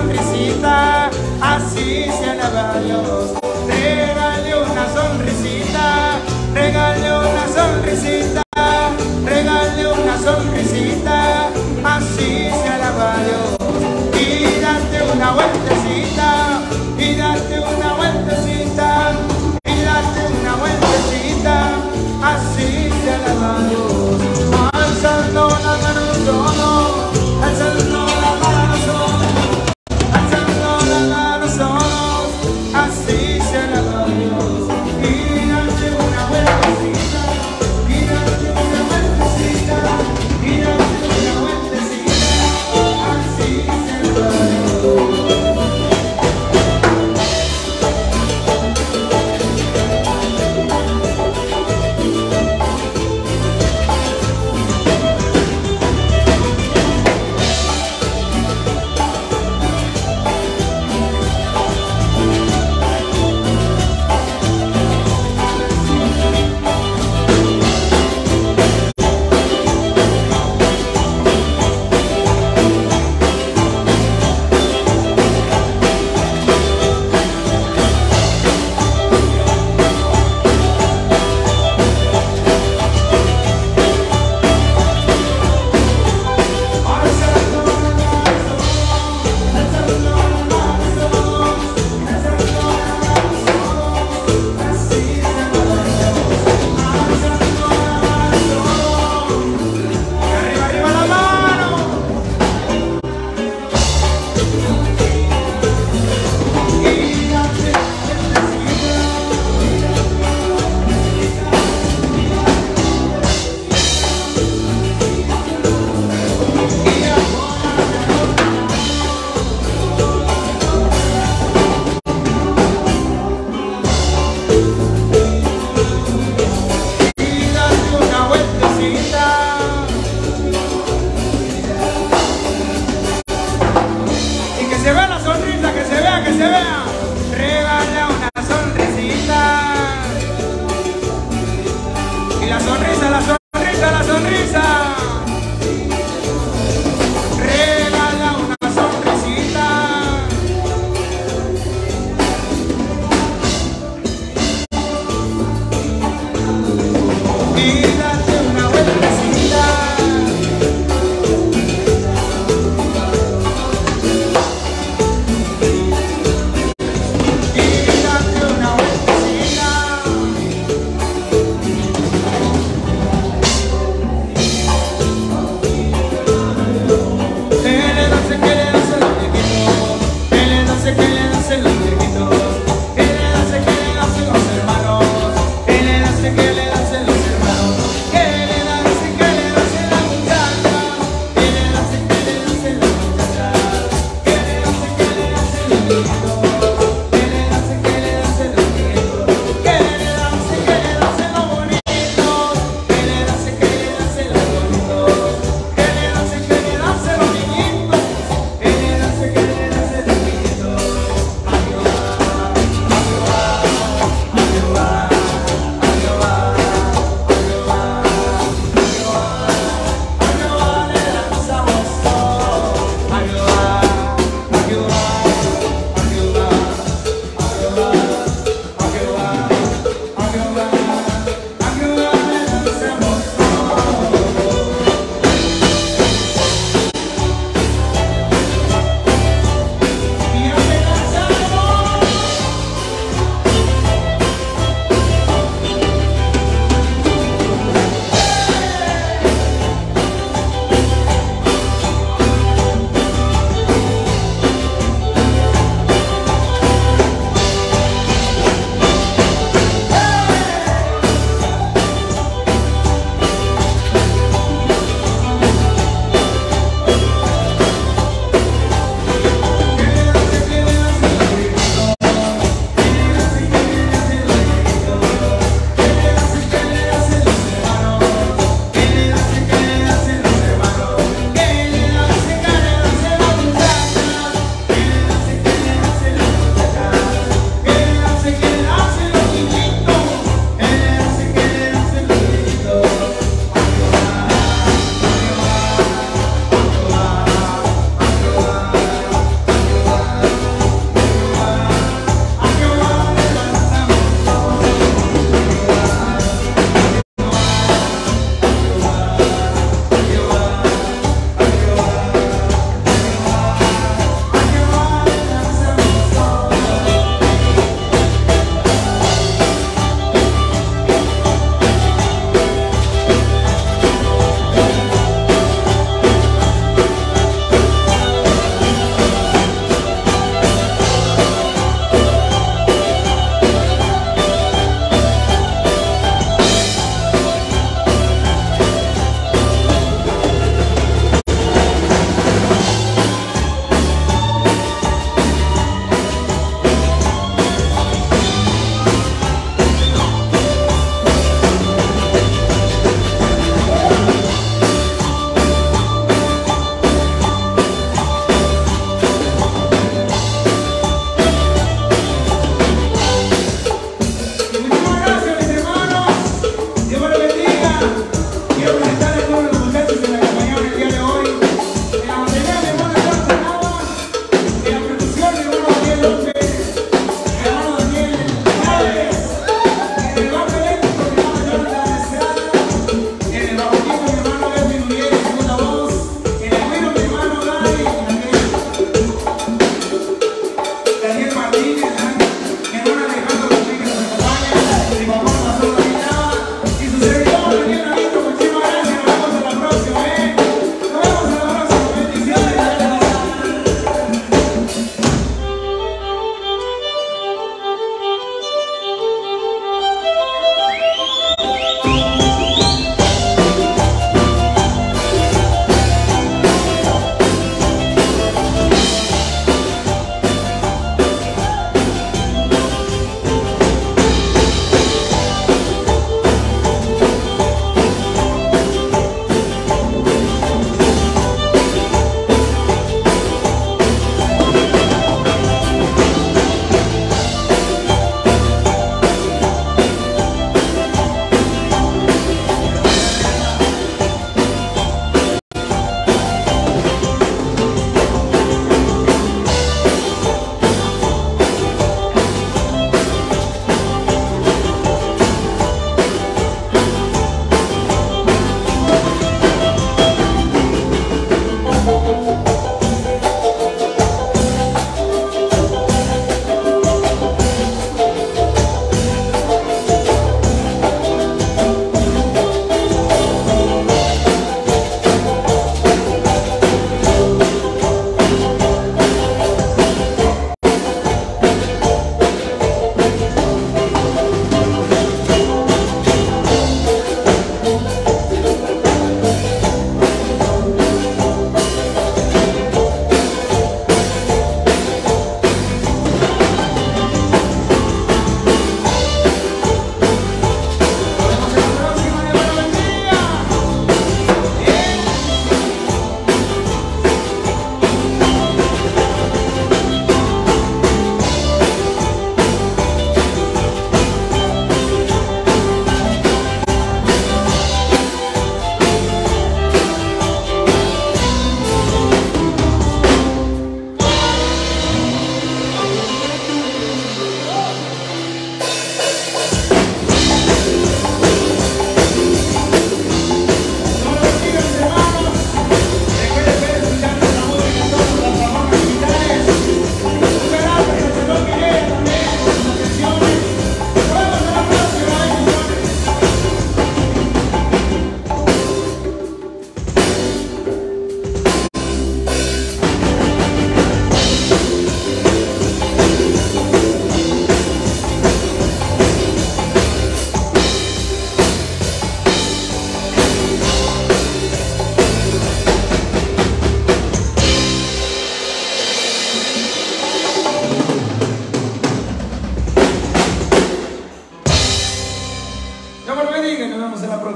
sonrisita, así se alaba a Dios. Regale una sonrisita, regale una sonrisita, regale una sonrisita, así se alaba a Dios. Y date una vueltecita, y date una vueltecita, y date una vueltecita, así se alaba a Dios. Alzando la mano solo, alzando la mano solo, alzando la mano solo, así se alaba a Dios. Y date una vueltecita, y date una vueltecita, y date una vueltecita, así se alaba a Dios. Y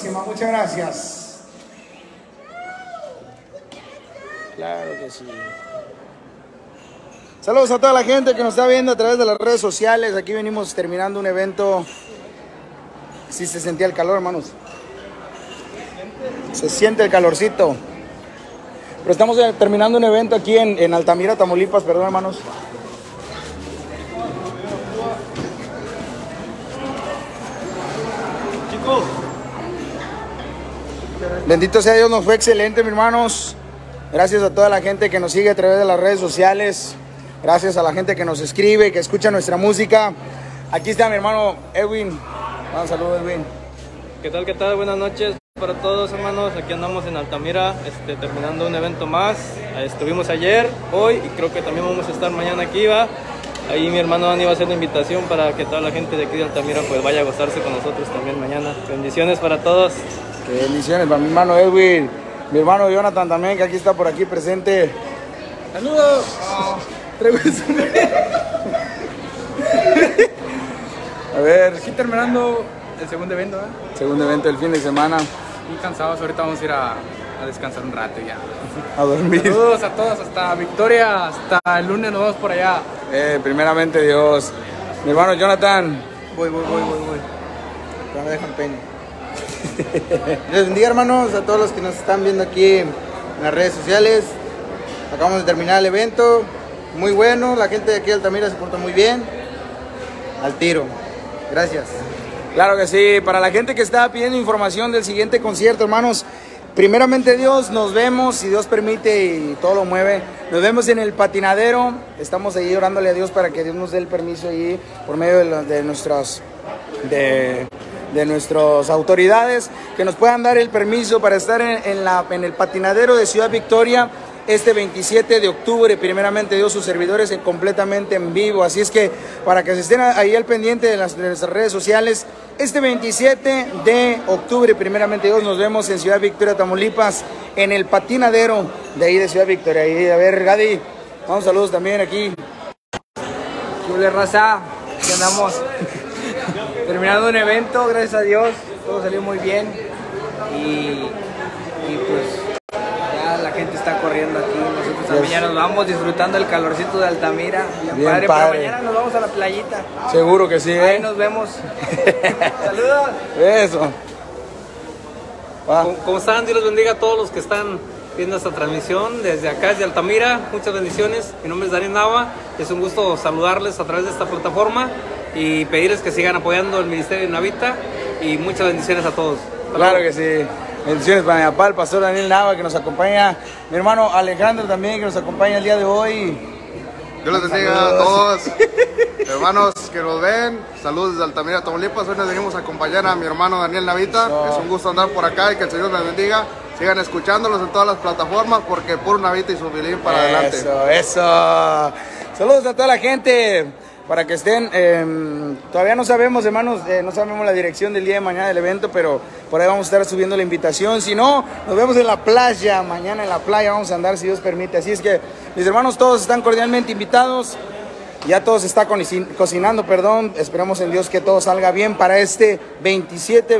próxima. Muchas gracias. Claro que sí. Saludos a toda la gente que nos está viendo a través de las redes sociales. Aquí venimos terminando un evento. Sí se sentía el calor, hermanos. Se siente el calorcito. Pero estamos terminando un evento aquí en Altamira, Tamaulipas, perdón, hermanos. Chicos. Bendito sea Dios, nos fue excelente, mis hermanos. Gracias a toda la gente que nos sigue a través de las redes sociales. Gracias a la gente que nos escribe, que escucha nuestra música. Aquí está mi hermano Edwin. Un saludo, Edwin. ¿Qué tal? ¿Qué tal? Buenas noches para todos, hermanos. Aquí andamos en Altamira, terminando un evento más. Estuvimos ayer, hoy y creo que también vamos a estar mañana aquí, ¿va? Ahí mi hermano Dani va a hacer la invitación para que toda la gente de aquí de Altamira pues vaya a gozarse con nosotros también mañana. Bendiciones para todos. Qué bendiciones para mi hermano Edwin. Mi hermano Jonathan también, que aquí está por aquí presente. ¡Saludos! A ver. Aquí terminando el segundo evento, ¿eh? Segundo evento del fin de semana. Muy cansados, ahorita vamos a ir a descansar un rato ya. A dormir. Saludos a todos, hasta Victoria, hasta el lunes nos vemos por allá. Primeramente Dios. Mi hermano Jonathan. Voy. No me dejan pena. Les bendiga, hermanos, a todos los que nos están viendo aquí en las redes sociales. Acabamos de terminar el evento. Muy bueno, la gente de aquí de Altamira se portó muy bien. Al tiro. Gracias. Claro que sí. Para la gente que está pidiendo información del siguiente concierto, hermanos, primeramente Dios, nos vemos, si Dios permite y todo lo mueve, nos vemos en el Patinadero. Estamos ahí orándole a Dios para que Dios nos dé el permiso ahí por medio de nuestras autoridades, que nos puedan dar el permiso para estar en el Patinadero de Ciudad Victoria este 27 de octubre, primeramente Dios, sus servidores completamente en vivo. Así es que para que se estén ahí al pendiente de nuestras redes sociales, este 27 de octubre, primeramente Dios, nos vemos en Ciudad Victoria, Tamaulipas, en el Patinadero de ahí de Ciudad Victoria. Y a ver, Gadi, vamos, saludos también aquí. Chule raza, aquí andamos terminando un evento, gracias a Dios, todo salió muy bien y pues ya la gente está corriendo aquí, nosotros también ya nos vamos disfrutando el calorcito de Altamira, bien padre. Pero mañana nos vamos a la playita. Seguro que sí, ahí nos vemos. Saludos. Eso. ¿Cómo están? Dios los bendiga a todos los que están viendo esta transmisión desde acá, desde Altamira. Muchas bendiciones. Mi nombre es Daniel Nava. Es un gusto saludarles a través de esta plataforma y pedirles que sigan apoyando el Ministerio de Navita y muchas bendiciones a todos. Claro que sí. Bendiciones para mi papá, el pastor Daniel Nava, que nos acompaña. Mi hermano Alejandro también, que nos acompaña el día de hoy. Dios les bendiga a todos. Hermanos que nos ven, saludos desde Altamira, Tamaulipas. Hoy nos venimos a acompañar a mi hermano Daniel Navita. Es un gusto andar por acá y que el Señor les bendiga. Sigan escuchándolos en todas las plataformas porque puro Navita y su violín para adelante. Eso. Saludos a toda la gente. Para que estén, todavía no sabemos, hermanos, no sabemos la dirección del día de mañana del evento, pero por ahí vamos a estar subiendo la invitación. Si no, nos vemos en la playa, mañana en la playa vamos a andar si Dios permite. Así es que, mis hermanos, todos están cordialmente invitados. Ya todo se está cocinando, perdón. Esperamos en Dios que todo salga bien para este 27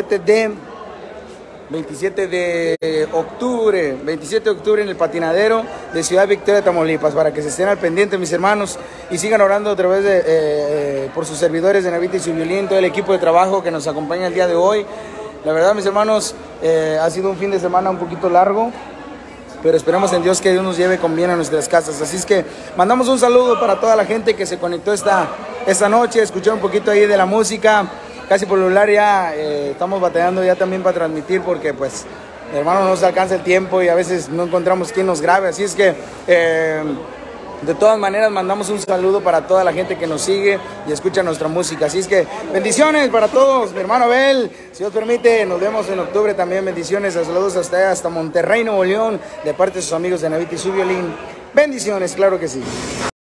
de octubre en el Patinadero de Ciudad Victoria, Tamaulipas, para que se estén al pendiente, mis hermanos, y sigan orando a través por sus servidores de Navita y su violín, todo el equipo de trabajo que nos acompaña el día de hoy. La verdad, mis hermanos, ha sido un fin de semana un poquito largo, pero esperamos en Dios que Dios nos lleve con bien a nuestras casas. Así es que mandamos un saludo para toda la gente que se conectó esta noche, escuchar un poquito ahí de la música. Casi por lo regular ya estamos batallando ya también para transmitir porque pues hermano no nos alcanza el tiempo y a veces no encontramos quien nos grabe, así es que de todas maneras mandamos un saludo para toda la gente que nos sigue y escucha nuestra música, así es que bendiciones para todos, mi hermano Abel, si Dios permite nos vemos en octubre también, bendiciones, saludos hasta Monterrey, Nuevo León, de parte de sus amigos de Navita y su violín, bendiciones, claro que sí.